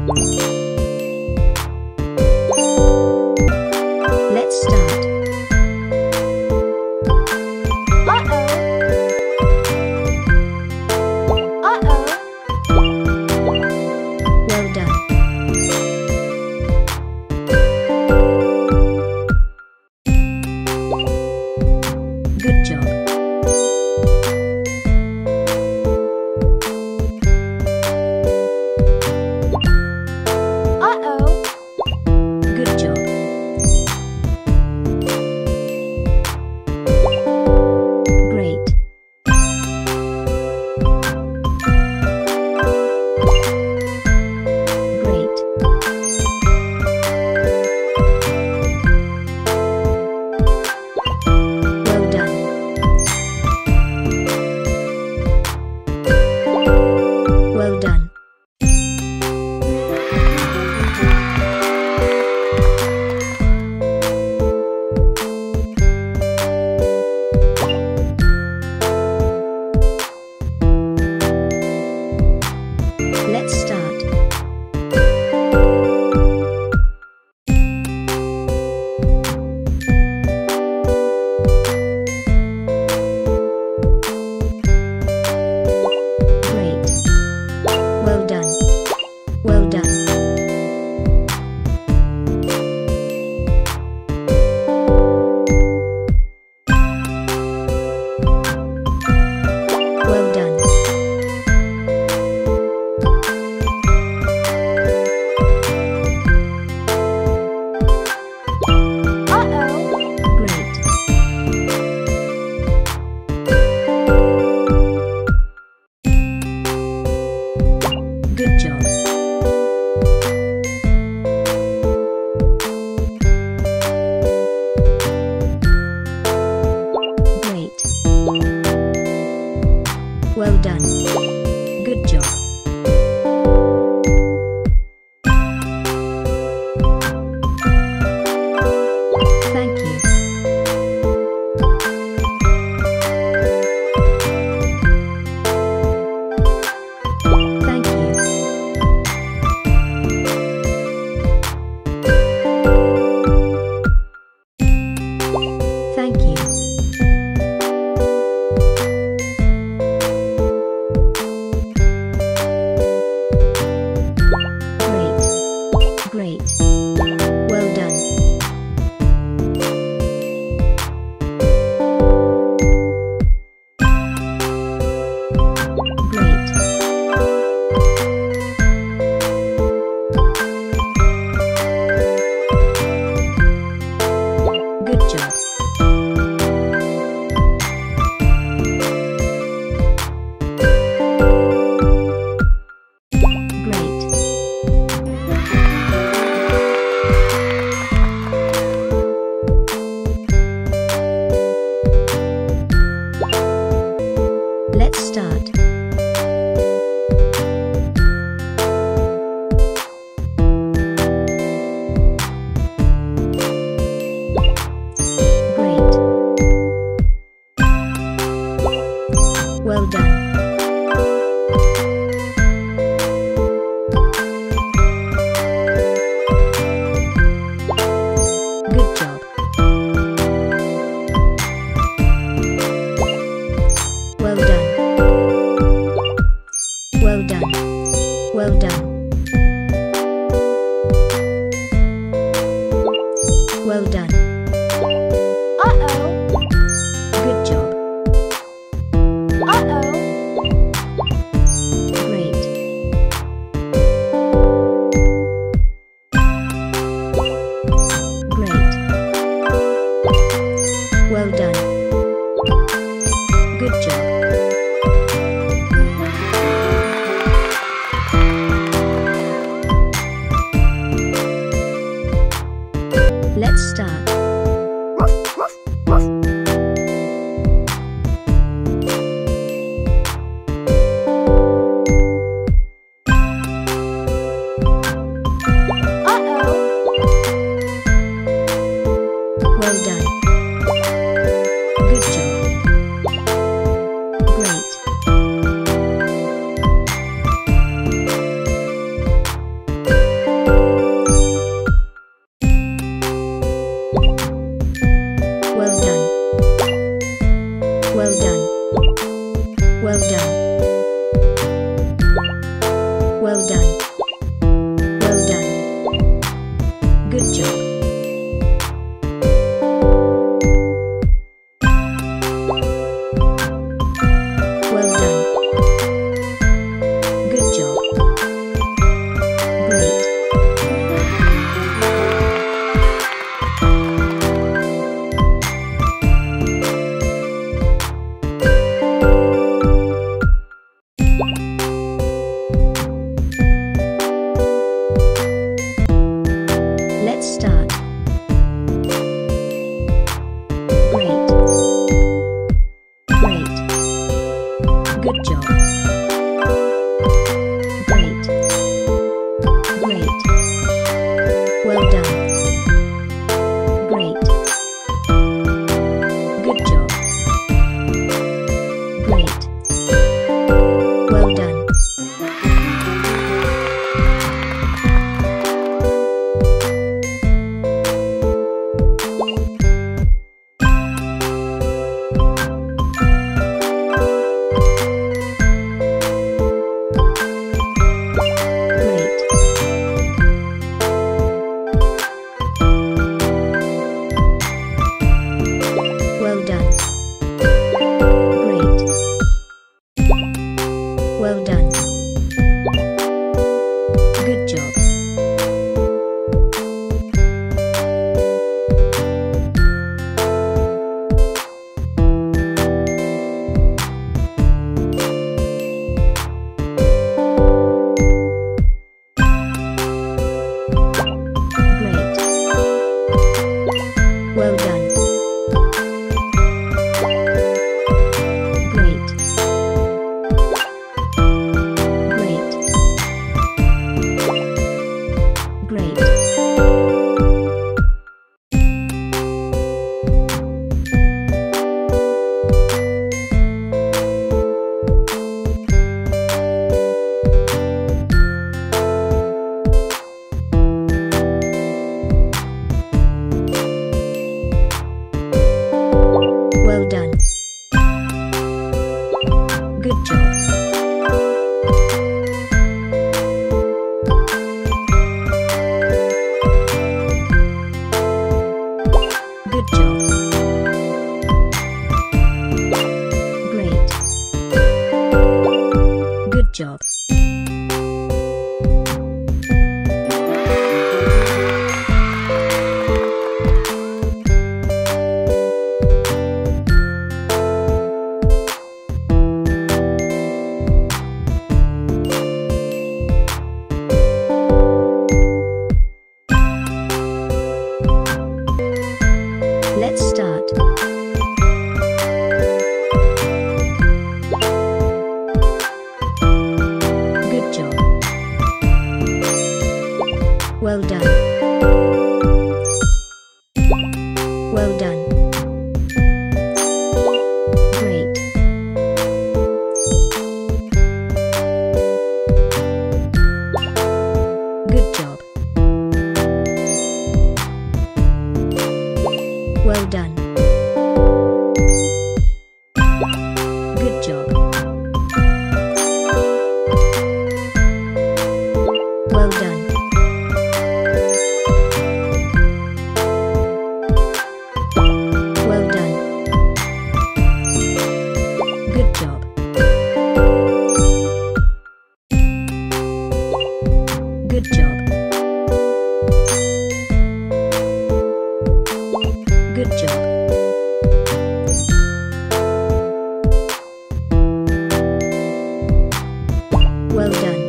Let's start. Well done. Good job. Good job. Great. Great. Well done. Well done. Let's start. Great. Well done. Well done. Well done. Great. Good job. Great. Well done. Good job. Thank you. Thank you. Thank you. Great. Great. Well done. Great. Good job. Great. Let's start. Great. Well done. Good job. Well done. Well done. Well done. Well done. Good job. Great. Great. Well done. Good job. Let's start. Well done. Good job. Great. Well done. Well done. Good job. Well done. Good job. Great. Let's start. Great. Great. Good job. Great. Great. Well done. Great. Good job. Great. Well done. Well done. Great. Well done. Good job. Great. Well done. Great. Great. Great. Well done. Good job. Good job. Great. Good job. Let's start. Good job. Well done. Well done. Great. Good job. Well done. Good job. Well done. Well done. Good job. Good job. Good job. Well done.